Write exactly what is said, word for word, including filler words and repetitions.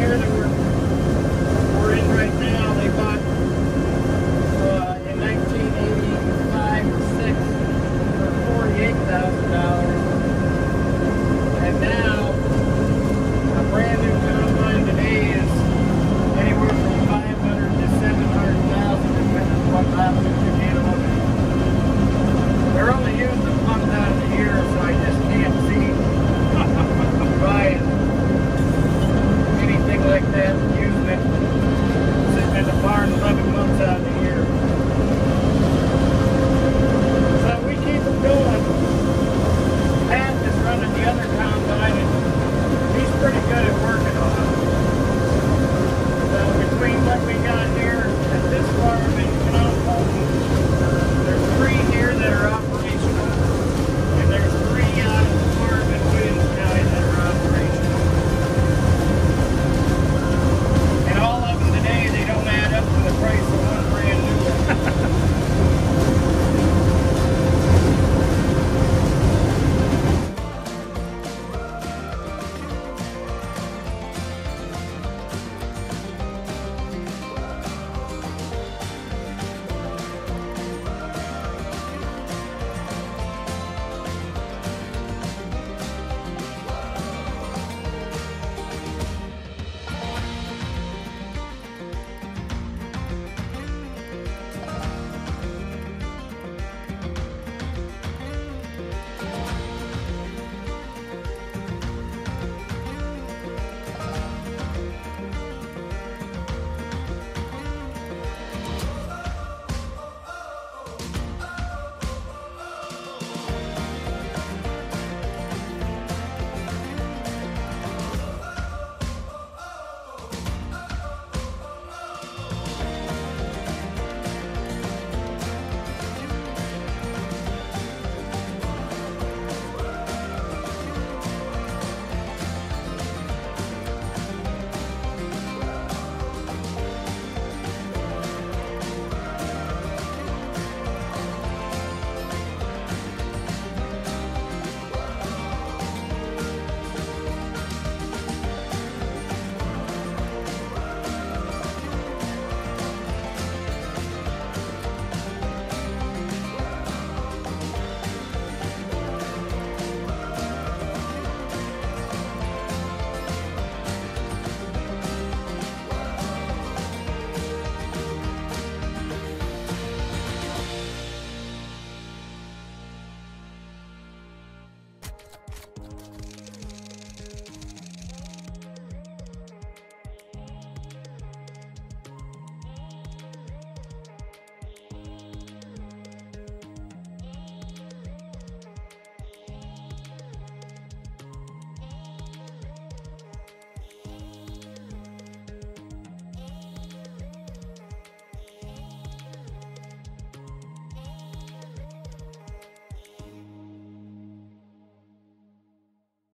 here that we're, we're in right now, they bought uh, in nineteen eighty-five or six for forty-eight thousand dollars. And now, a brand new combine today is anywhere from five hundred to seven hundred thousand, depending on what options you get on it. They're only using the pump out of the year, so I just can't see buying anything like that, using it.